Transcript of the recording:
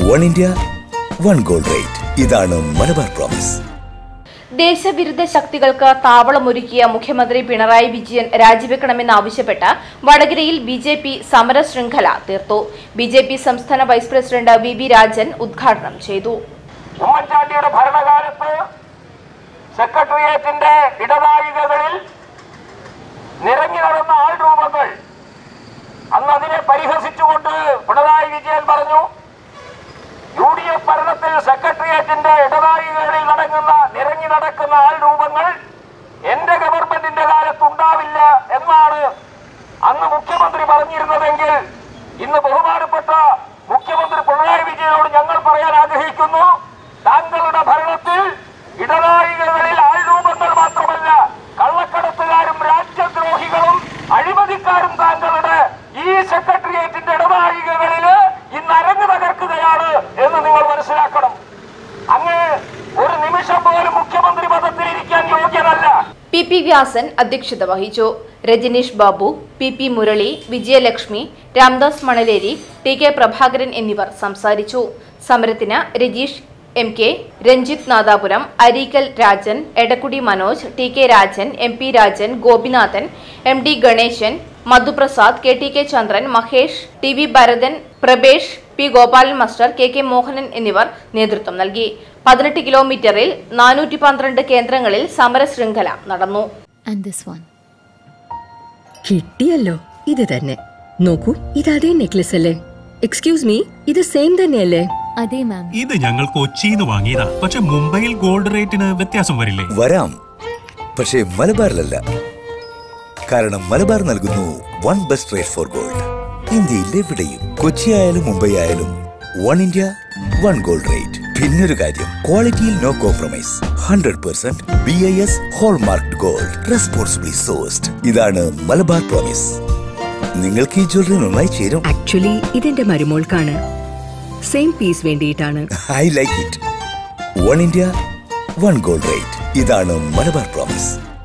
One India one gold rate. ഇതാണ് Malabar promise. ദേശവിരുദ്ധ ശക്തികൾക്ക് താവളമൊരുക്കിയ മുഖ്യമന്ത്രി പിണറായി വിജയൻ രാജിവെക്കണമെന്നാവശ്യപ്പെട്ട് വടകരയിൽ ബിജെപി സമര ശൃംഖല തീർത്തു. ബിജെപി സംസ്ഥാന വൈസ് പ്രസിഡന്റ് വി രാജൻ ഉദ്ഘാടനം ചെയ്തു. ഉമ്മൻചാണ്ടിയുടെ ഭരണകാലത്ത് സെക്രട്ടേറിയറ്റിന്റെ ഇടനാഴികകളിൽ നിറഞ്ഞു നടന്ന ആൾരൂപങ്ങൾ, അന്ന് അതിനെ പരിഹസിച്ചുകൊണ്ട് പിണറായി വിജയൻ പറഞ്ഞു, UDF ഭരണത്തിൽ സെക്രട്ടേറിയറ്റിന്റെ ഇടനാഴികളിൽ നിറഞ്ഞു നടക്കുന്ന ആൾരൂപങ്ങൾ എന്റെ ഗവൺമെന്റിന്റെ കാലത്ത് ഉണ്ടാവില്ല എന്നാണ് അന്ന് മുഖ്യമന്ത്രി പറഞ്ഞിരുന്നതെങ്കിൽ ഇന്ന് ബഹുമാനപ്പെട്ട മുഖ്യമന്ത്രി പിണറായി വിജയനോട് ഞങ്ങൾ പറയാൻ ആഗ്രഹിക്കുന്നു, താങ്കളുടെ ഭരണത്തിൽ ഇടനാഴികകളിൽ ആൾരൂപങ്ങൾ മാത്രമല്ല, കള്ളക്കടത്തുകാരും രാജ്യദ്രോഹികളും അഴിമതിക്കാരും താങ്കളുടെ ഈ സെക്രട്ടേറിയറ്റിന്റെ ഇടനാഴികകളില് ഇന്ന് അരങ്ങ് തകർക്കുകയാണ് എന്ന് നിങ്ങൾ മനസ്സിലാക്കണം. അങ്ങ് ഒരു നിമിഷം പോലും മുഖ്യമന്ത്രി പദത്തിൽ ഇരിക്കാൻ യോഗ്യനല്ല. PP വ്യാസൻ അധ്യക്ഷത വഹിച്ചു. രജനീഷ് ബാബു, PP മുരളി, വിജയലക്ഷ്മി, രാംദാസ് മണലേരി, TK പ്രഭാകരൻ എന്നിവർ സംസാരിച്ചു. സമരത്തിന് Rajeesh MK, Ranjith Nadapuram, Areekkal Rajan, Edakkudi Manoj, TK Rajan, MP Rajan, Gopinathan, MD Ganeshan, Madhuprasad, KTK Chandran, Mahesh, TV Bharathan, Prabhesh, P Gopalan master, KK Mohanan എന്നിവർ നേതൃത്വം നൽകി. 18 കിലോമീറ്ററിൽ 412 കേന്ദ്രങ്ങളിൽ സമര ശൃംഖല നടന്നു. കിട്ടിയല്ലോ, ഇത് തന്നെ. നോക്കൂ, ഇത് അതേ നെക്ലസ് അല്ലേ? എക്സ്ക്യൂസ് മീ, ഇത് സെയിം തന്നെയല്ലേ? അതെ മാം. ഇത് ഞങ്ങൾ കൊച്ചിയിൽ നിന്ന് വാങ്ങിയതാ. പക്ഷെ മുംബൈയിൽ ഗോൾഡ് റേറ്റിന് വ്യത്യാസം വരില്ലേ? വരാം, പക്ഷേ മലബാറിലല്ല. കാരണം മലബാർ നൽകുന്നു one best rate for gold. ഇന്ത്യയിൽ എവിടെയും, കൊച്ചി ആയാലും മുംബൈ ആയാലും, one India one gold rate. പിന്നൊരു കാര്യം, ക്വാളിറ്റിയിൽ no compromise. 100% BIS hallmark gold, responsibly sourced. ഇതാണ് മലബാർ പ്രോമിസ്. നിങ്ങൾക്ക് ഈ ജ്വല്ലറി നന്നായി ചേരും. ആക്ച്വലി ഇതെന്റെ മരുമോൾക്കാണ്. സെയിം പീസ് വേണ്ടിയിട്ടാണ്. I like it. One India one gold rate. ഇതാണ് മലബാർ പ്രോമിസ്.